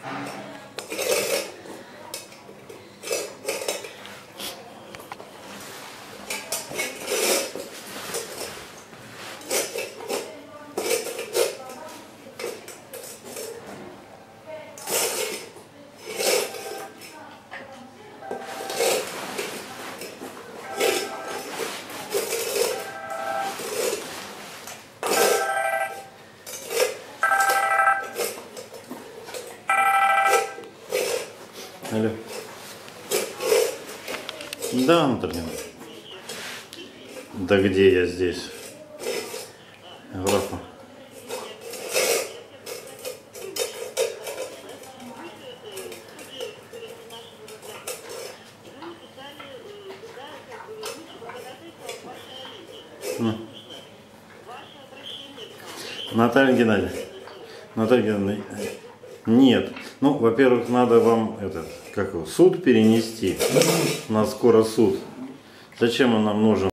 Алло. Да, Антонина. Да где я здесь? Графа. Наталья Геннадьевна. Наталья Геннадьевна. Нет. Ну, во-первых, надо вам суд перенести. У нас скоро суд. Зачем он нам нужен?